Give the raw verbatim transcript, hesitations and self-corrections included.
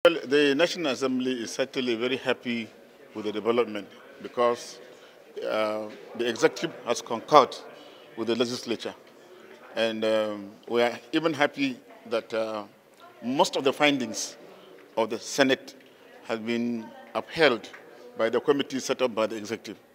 The National Assembly is certainly very happy with the development because uh, the executive has concurred with the legislature. And um, we are even happy that uh, most of the findings of the Senate have been upheld by the committee set up by the executive.